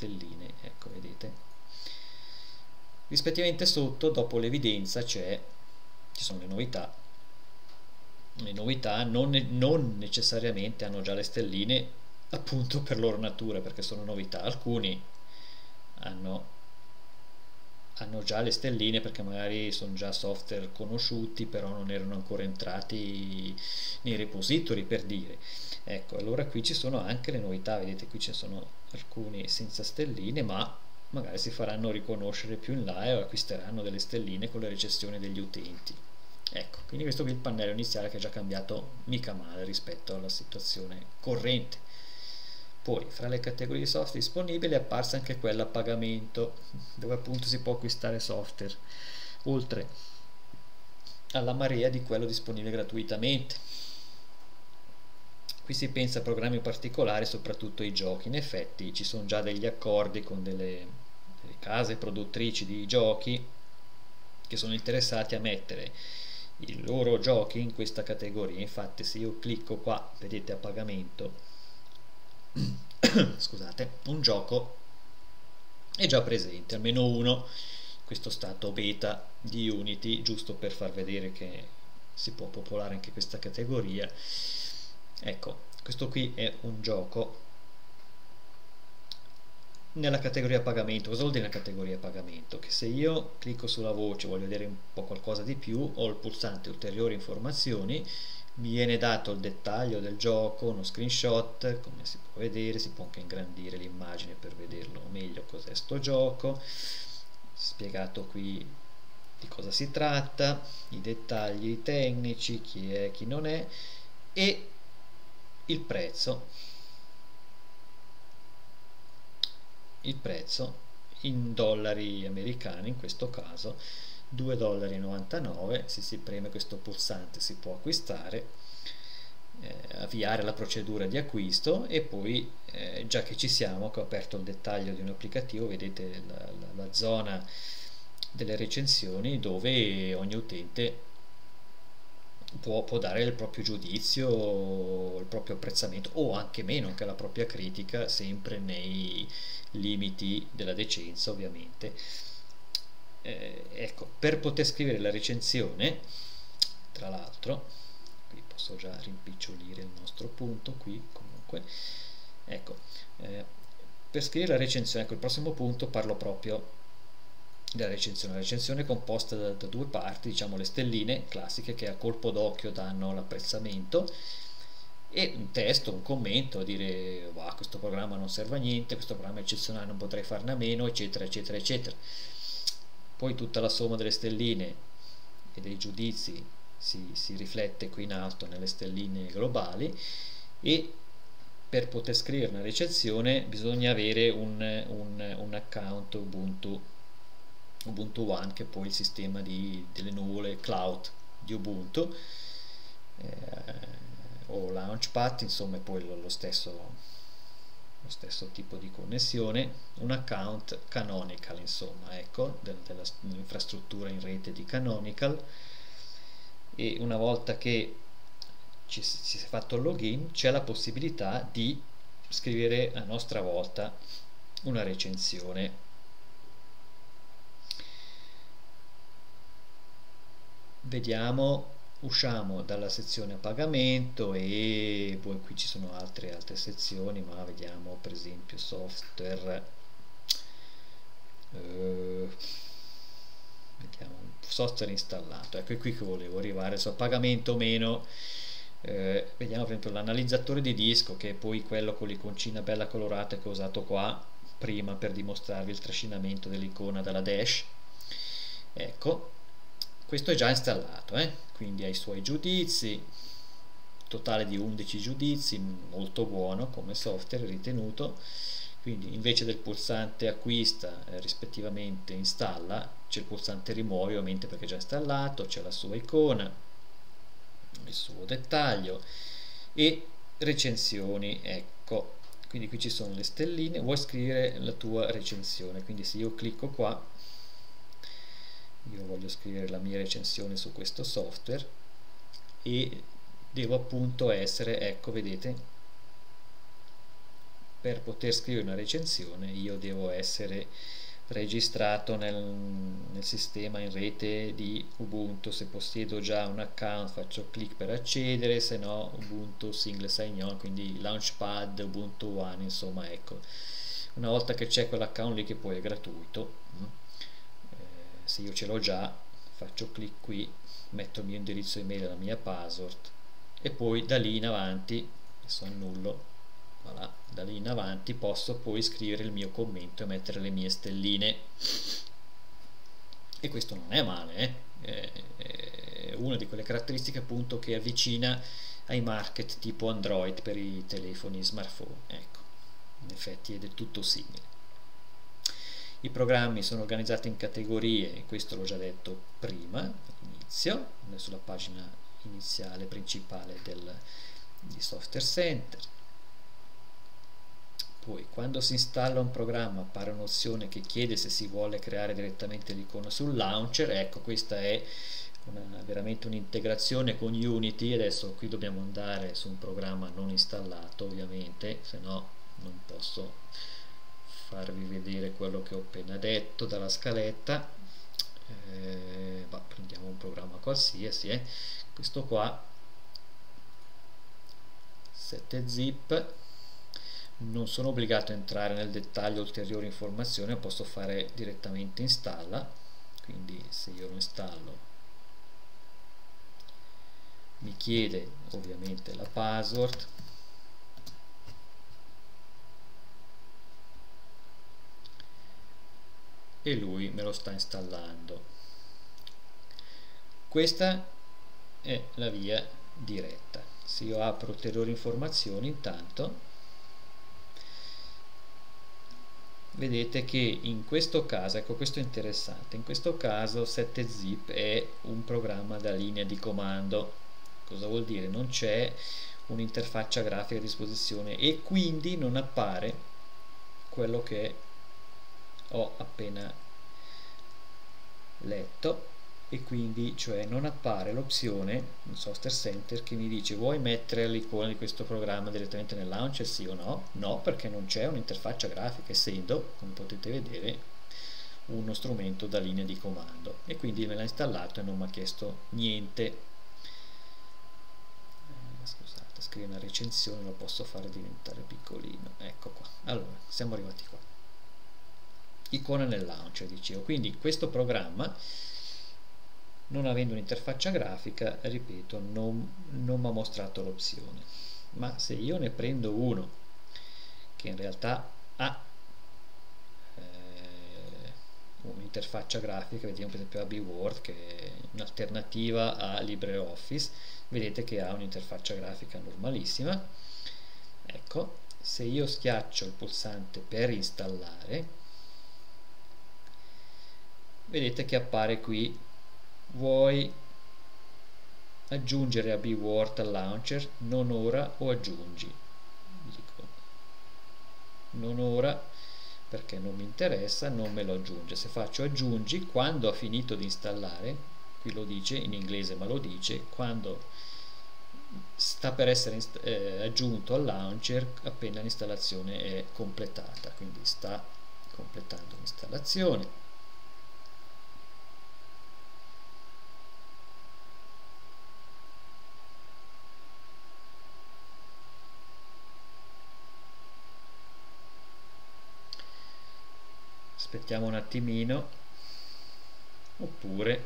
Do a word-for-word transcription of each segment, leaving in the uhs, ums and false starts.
stelline, ecco vedete. Rispettivamente sotto, dopo l'evidenza, c'è ci sono le novità. Le novità non, ne, non necessariamente hanno già le stelline, appunto per loro natura, perché sono novità. Alcuni hanno, hanno già le stelline perché magari sono già software conosciuti, però non erano ancora entrati nei repository, per dire. Ecco, allora qui ci sono anche le novità, vedete qui ci sono alcuni senza stelline, ma magari si faranno riconoscere più in là e acquisteranno delle stelline con le recensioni degli utenti. Ecco, quindi questo qui è il pannello iniziale che è già cambiato mica male rispetto alla situazione corrente. Poi, fra le categorie di software disponibili è apparsa anche quella a pagamento, dove appunto si può acquistare software, oltre alla marea di quello disponibile gratuitamente. Qui si pensa a programmi particolari, soprattutto ai giochi. In effetti ci sono già degli accordi con delle, delle case produttrici di giochi che sono interessati a mettere i loro giochi in questa categoria. Infatti se io clicco qua, vedete a pagamento, scusate, un gioco è già presente, almeno uno, questo stato beta di Unity, giusto per far vedere che si può popolare anche questa categoria. Ecco, questo qui è un gioco nella categoria pagamento. Cosa vuol dire la categoria pagamento? Che se io clicco sulla voce, voglio vedere un po' qualcosa di più, ho il pulsante ulteriori informazioni, mi viene dato il dettaglio del gioco, uno screenshot, come si può vedere, si può anche ingrandire l'immagine per vederlo meglio cos'è sto gioco, spiegato qui di cosa si tratta, i dettagli tecnici, chi è, chi non è, e il prezzo. Il prezzo in dollari americani, in questo caso due virgola novantanove dollari. Se si preme questo pulsante si può acquistare, eh, avviare la procedura di acquisto e poi eh, già che ci siamo, che ho aperto il dettaglio di un applicativo, vedete la, la, la zona delle recensioni dove ogni utente Può, può dare il proprio giudizio, il proprio apprezzamento o anche meno, anche la propria critica, sempre nei limiti della decenza ovviamente. Eh, ecco, per poter scrivere la recensione, tra l'altro, qui posso già rimpicciolire il nostro punto, qui comunque, ecco, eh, per scrivere la recensione, ecco il prossimo punto parlo proprio della recensione. La recensione è composta da, da due parti, diciamo le stelline classiche che a colpo d'occhio danno l'apprezzamento, e un testo, un commento a dire wow, questo programma non serve a niente, questo programma è eccezionale, non potrei farne a meno, eccetera eccetera eccetera. Poi tutta la somma delle stelline e dei giudizi si, si riflette qui in alto nelle stelline globali, e per poter scrivere una recensione bisogna avere un, un, un account Ubuntu Ubuntu One, che è poi il sistema di, delle nuvole cloud di Ubuntu, eh, o Launchpad, insomma è poi lo, lo, stesso, lo stesso tipo di connessione, un account Canonical, insomma, ecco, del, dell'infrastruttura in rete di Canonical, e una volta che ci, ci si è fatto il login c'è la possibilità di scrivere a nostra volta una recensione. Vediamo, usciamo dalla sezione a pagamento e poi qui ci sono altre, altre sezioni, ma vediamo per esempio software, eh, vediamo, software installato, ecco è qui che volevo arrivare, so, pagamento o meno. Eh, vediamo per esempio l'analizzatore di disco, che è poi quello con l'iconcina bella colorata che ho usato qua prima per dimostrarvi il trascinamento dell'icona dalla dash. Ecco, questo è già installato, eh? Quindi ha i suoi giudizi, totale di undici giudizi, molto buono come software ritenuto. Quindi invece del pulsante acquista, eh, rispettivamente installa, c'è il pulsante rimuovi, ovviamente perché è già installato, c'è la sua icona, il suo dettaglio e recensioni, ecco. Quindi qui ci sono le stelline, vuoi scrivere la tua recensione, quindi se io clicco qua, io voglio scrivere la mia recensione su questo software e devo appunto essere, ecco vedete, per poter scrivere una recensione io devo essere registrato nel, nel sistema in rete di Ubuntu. Se possiedo già un account faccio clic per accedere, se no Ubuntu single sign on, quindi Launchpad, Ubuntu One, insomma, ecco, una volta che c'è quell'account lì, che poi è gratuito, eh, se io ce l'ho già faccio clic qui, metto il mio indirizzo email e la mia password e poi da lì in avanti, adesso annullo, voilà, da lì in avanti posso poi scrivere il mio commento e mettere le mie stelline, e questo non è male, eh? È una di quelle caratteristiche appunto che avvicina ai market tipo Android per i telefoni smartphone, ecco, in effetti è del tutto simile. I programmi sono organizzati in categorie, questo l'ho già detto prima all'inizio, sulla pagina iniziale principale del, di Software Center. Poi quando si installa un programma appare un'opzione che chiede se si vuole creare direttamente l'icona sul launcher. Ecco, questa è una, veramente un'integrazione con Unity. Adesso qui dobbiamo andare su un programma non installato, ovviamente, se no non posso farvi vedere quello che ho appena detto dalla scaletta. Eh, bah, prendiamo un programma qualsiasi, eh. Questo qua, sette zip. Non sono obbligato a entrare nel dettaglio ulteriori informazioni, posso fare direttamente installa, quindi se io lo installo mi chiede ovviamente la password, e lui me lo sta installando. Questa è la via diretta. Se io apro ulteriori informazioni, intanto vedete che in questo caso, ecco, questo è interessante, in questo caso sette zip è un programma da linea di comando. Cosa vuol dire? Non c'è un'interfaccia grafica a disposizione e quindi non appare quello che ho appena letto, e quindi cioè non appare l'opzione in Software Center che mi dice: vuoi mettere l'icona di questo programma direttamente nel launcher, sì o no? No, perché non c'è un'interfaccia grafica, essendo, come potete vedere, uno strumento da linea di comando, e quindi me l'ha installato e non mi ha chiesto niente. Eh, scusate, scrivo una recensione, lo posso fare diventare piccolino, ecco qua. Allora, siamo arrivati qua, icona nel launcher, dicevo. Quindi questo programma, non avendo un'interfaccia grafica, ripeto, non, non mi ha mostrato l'opzione. Ma se io ne prendo uno che in realtà ha eh, un'interfaccia grafica, vediamo per esempio A B Word, che è un'alternativa a LibreOffice, vedete che ha un'interfaccia grafica normalissima. Ecco, se io schiaccio il pulsante per installare, vedete che appare qui: vuoi aggiungere A B Word al launcher? Non ora o aggiungi. Dico non ora perché non mi interessa, non me lo aggiunge. Se faccio aggiungi, quando ha finito di installare, qui lo dice in inglese ma lo dice, quando sta per essere eh, aggiunto al launcher appena l'installazione è completata, quindi sta completando l'installazione. Aspettiamo un attimino, oppure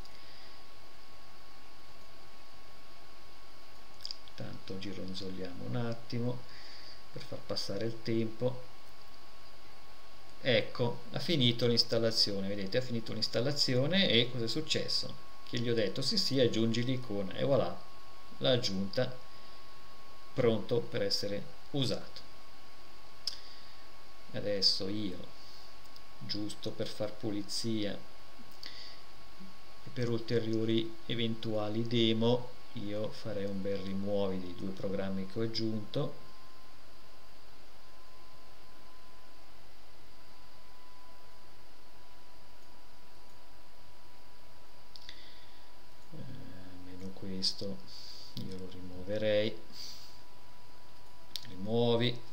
tanto gironzoliamo un attimo per far passare il tempo. Ecco, ha finito l'installazione, vedete, ha finito l'installazione, e cosa è successo? Che gli ho detto sì sì, aggiungi l'icona, e voilà, l'ha aggiunta, pronto per essere usato. Adesso io, giusto per far pulizia e per ulteriori eventuali demo, io farei un bel rimuovi dei due programmi che ho aggiunto. Eh, almeno questo io lo rimuoverei. Rimuovi.